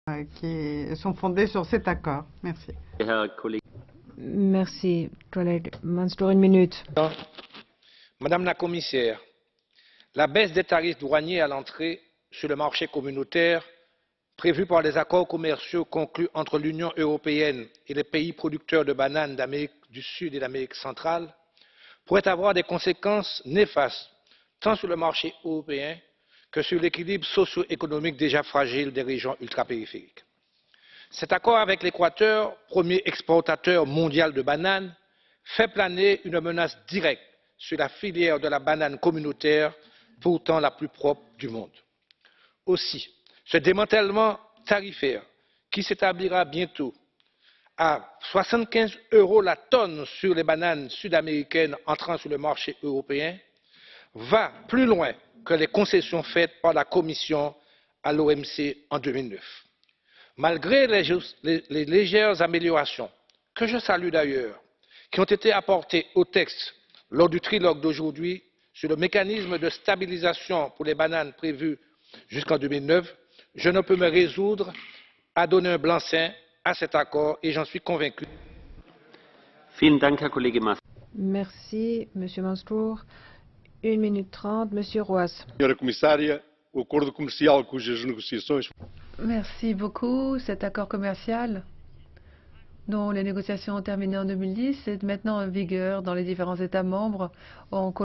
qui sont fondées sur cet accord. Merci. Merci. Collègue Mansour, une minute. Madame la Commissaire, la baisse des tarifs douaniers à l'entrée sur le marché communautaire prévue par les accords commerciaux conclus entre l'Union européenne et les pays producteurs de bananes d'Amérique du Sud et d'Amérique centrale pourrait avoir des conséquences néfastes tant sur le marché européen que sur l'équilibre socio-économique déjà fragile des régions ultrapériphériques. Cet accord avec l'Équateur, premier exportateur mondial de bananes, fait planer une menace directe sur la filière de la banane communautaire, pourtant la plus propre du monde. Aussi, ce démantèlement tarifaire, qui s'établira bientôt à 75 € la tonne sur les bananes sud-américaines entrant sur le marché européen, va plus loin que les concessions faites par la Commission à l'OMC en 2009. Malgré les légères améliorations, que je salue d'ailleurs, qui ont été apportées au texte lors du trilogue d'aujourd'hui sur le mécanisme de stabilisation pour les bananes prévu jusqu'en 2009, je ne peux me résoudre à donner un blanc-seing à cet accord et j'en suis convaincu. Merci, Monsieur Mansour. 1 minute 30, Monsieur Roas. Senhora Comissária, o acordo comercial cujas negociações. Merci beaucoup. Cet accord commercial dont les négociations ont terminé en 2010 est maintenant en vigueur dans les différents États membres.